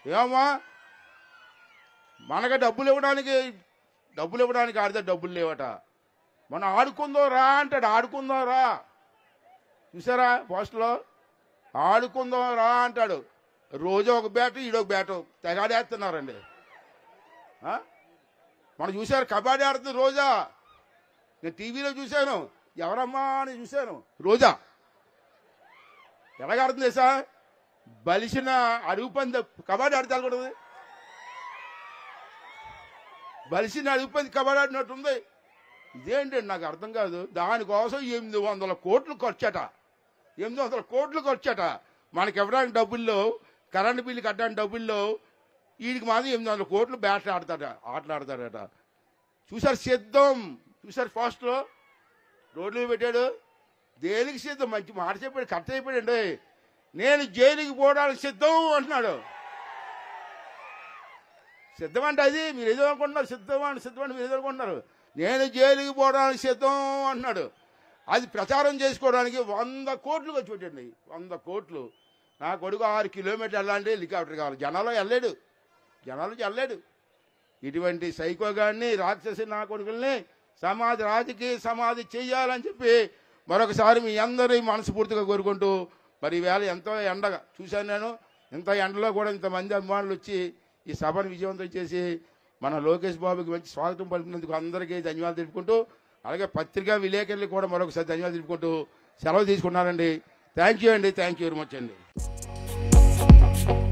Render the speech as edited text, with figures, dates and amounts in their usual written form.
ఏమమ్మా మనకి డబ్బులు ఇవ్వడానికి ఆడితే డబ్బులు లేవట. మనం ఆడుకుందో రా అంటాడు. ఆడుకుందో రా, చూసారా పోస్టులో? ఆడుకుందో రా అంటాడు. రోజు ఒక బ్యాటు, ఈడొక బ్యాటు తెగాడేస్తున్నారండి. మనం చూశారు కబడ్డీ ఆడుతుంది రోజా. నేను టీవీలో చూశాను. ఎవరమ్మా అని చూశాను. రోజా ఎలాగాడుతుంది సార్? బలిసిన అడుగు పంది కబడ్డీ ఆడితే వెళ్ళకూడదు. బలిసిన అడుగు పంది కబడ్డీ ఆడినట్టుంది. ఇదేంటండి నాకు అర్థం కాదు. దానికోసం 800 కోట్లు ఖర్చట. 800 కోట్లు ఖర్చట. మనకి ఇవ్వడానికి డబ్బుల్లో, కరెంటు బిల్లు కట్టడానికి డబ్బుల్లో వీడికి మాత్రం 800 కోట్లు ఆటలాడతాడట. చూసారు సిద్ధం? చూసారు పోస్ట్లో రోడ్లు మీద పెట్టాడు. దేనికి సిద్ధం? మంచి మాట చెప్పాడు, కరెక్ట్ అయిపోయాడండి. నేను జైలుకి పోవడానికి సిద్ధం అంటున్నాడు. సిద్ధం అంటే అది మీరు ఏదో అనుకుంటున్నారు. సిద్ధం అంటే మీరు ఏదో అనుకుంటున్నారు. నేను జైలుకి పోవడానికి సిద్ధం అంటున్నాడు. అది ప్రచారం చేసుకోవడానికి 100 కోట్లు ఖర్చు పెట్టండి. 100 కోట్లు. నా కొడుకు 6 కిలోమీటర్లు వెళ్ళాలంటే హెలికాప్టర్ కావాలి. జనాలు వెళ్ళాడు. ఇటువంటి సైకో గారిని, రాక్షసి నా కొడుకుల్ని రాజకీయ సమాధి చేయాలని చెప్పి మరొకసారి మీ అందరి మనస్ఫూర్తిగా కోరుకుంటూ, మరి ఈవేళ ఎంతో ఎండగా చూశాను నేను. ఇంత ఎండలో కూడా ఇంతమంది అభిమానులు వచ్చి ఈ సభను విజయవంతం చేసి మన లోకేష్ బాబుకి మంచి స్వాగతం పలికినందుకు అందరికీ ధన్యవాదాలు తెలుపుకుంటూ, అలాగే పత్రికా విలేకరులకు కూడా మరొకసారి ధన్యవాదాలు తెలుపుకుంటూ సెలవు తీసుకున్నానండి. థ్యాంక్ యూ అండి. థ్యాంక్ యూ వెరీ మచ్ అండి.